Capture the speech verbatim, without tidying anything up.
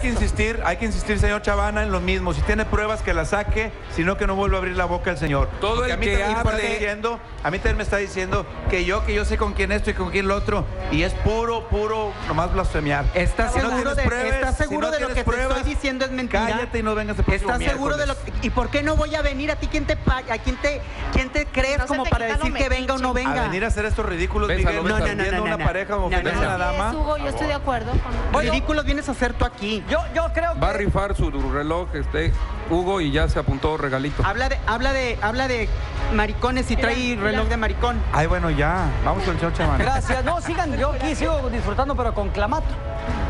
que insistir, hay que insistir, señor Chavana, en lo mismo. Si tiene pruebas, que las saque, sino que no vuelva a abrir la boca el señor. Todo Porque el a mí que también me está hable... diciendo, a mí también me está diciendo que yo, que yo sé con quién esto y con quién lo otro, y es puro, puro, nomás blasfemiar. ¿Estás Si no seguro, tienes de, pruebas, ¿estás seguro si no de lo que tienes te pruebas, estoy diciendo es mentira? cállate y no vengas el próximo ¿Estás seguro de lo miércoles. que... ¿Y por qué no voy a venir? ¿A ti quién te paga? ¿A quién te, quién te crees No se como te para quita lo decir que venga o no metiche. venga? A venir a hacer estos ridículos, Bésalo, Miguel, bésalo. no, no, no, una no, pareja como no, ofender no, a no. una Así dama. es, Hugo, yo estoy de acuerdo con... Ridículos vienes a hacer tú aquí. Yo, yo creo que... Va a rifar su reloj, este, Hugo, y ya se apuntó regalito. Habla de, habla de, habla de maricones y Mira, trae mira. reloj de maricón. Ay, bueno, ya. Vamos con el señor Chavana. Gracias. No, sigan, yo aquí sigo disfrutando, pero con clamato.